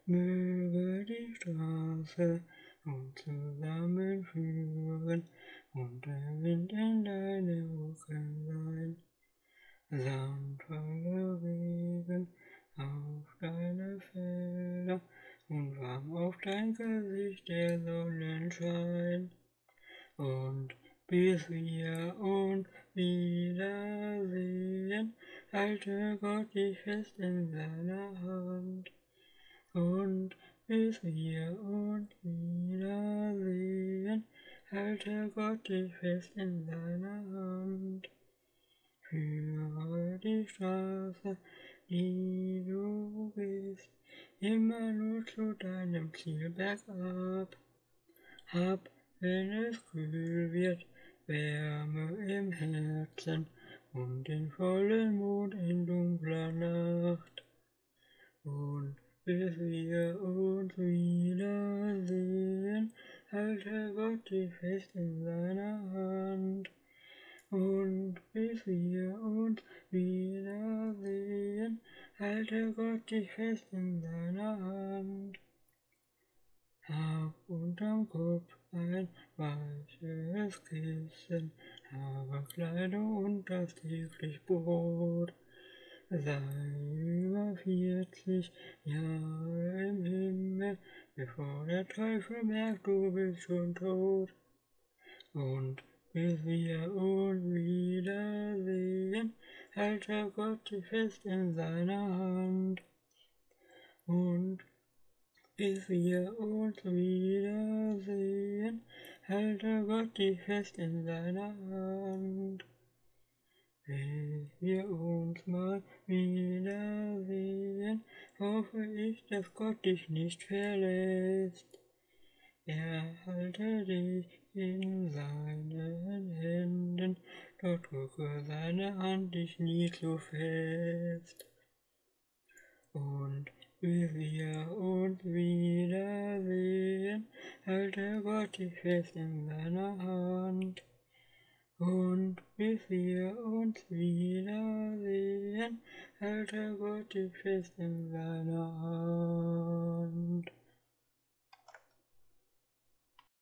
möge die Straße uns zusammenführen und der Wind in deine Wolken sein. Sanftvoller Regen auf deine Felder und warm auf dein Gesicht der Sonnenschein. Und bis wir uns wiedersehen, halte Gott dich fest in seiner Hand. Und bis wir uns wiedersehen, halte Gott dich fest in seiner Hand. Führe die Straße, die du gehst, immer nur zu deinem Ziel bergab. Hab, wenn es kühl wird, Wärme im Herzen und den vollen Mond in dunkler Nacht. Und bis wir uns wiedersehen, halte Gott dich fest in seiner Hand. Und bis wir uns wiedersehen, halte Gott dich fest in seiner Hand. Hab unterm Kopf ein weiches Kissen, habe Kleidung und das täglich Brot. Sei über 40 Jahre im Himmel, bevor der Teufel merkt, du bist schon tot. Und bis wir uns wiedersehen, halte Gott dich fest in seiner Hand. Und bis wir uns wiedersehen, halte Gott dich fest in seiner Hand. Bis wir uns mal wiedersehen, hoffe ich, dass Gott dich nicht verlässt. Er halte dich in seinen Händen, doch drücke seine Hand dich nie zu fest. Und bis wir uns wiedersehen, halte Gott dich fest in seiner Hand. Und bis wir uns wiedersehen, halte Gott dich fest in seiner Hand.